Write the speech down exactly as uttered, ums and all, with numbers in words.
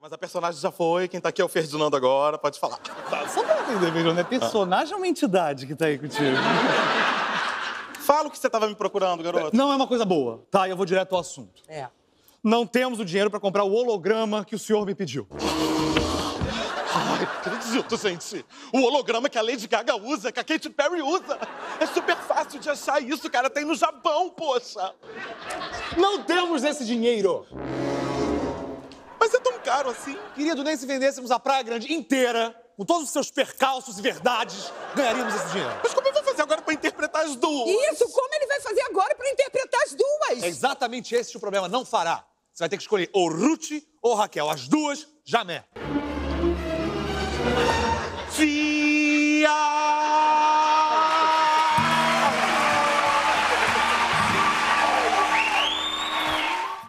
Mas a personagem já foi, quem tá aqui é o Ferdinando agora, pode falar. Só pra entender melhor, né? Personagem ah. é uma entidade que tá aí contigo? Fala o que você tava me procurando, garoto. Não é uma coisa boa, tá? Eu vou direto ao assunto. É. Não temos o dinheiro pra comprar o holograma que o senhor me pediu. Ai, acredito, gente. O holograma que a Lady Gaga usa, que a Katy Perry usa. É super fácil de achar isso, cara. Tem no Japão, poxa. Não temos esse dinheiro. Mas é tão caro assim. Querido, nem se vendêssemos a Praia Grande inteira, com todos os seus percalços e verdades, ganharíamos esse dinheiro. Mas como eu vou fazer agora pra interpretar as duas? Isso, como ele vai fazer agora pra interpretar as duas? É exatamente esse o problema, não fará. Você vai ter que escolher ou Ruth ou Raquel. As duas, jamais. Sim!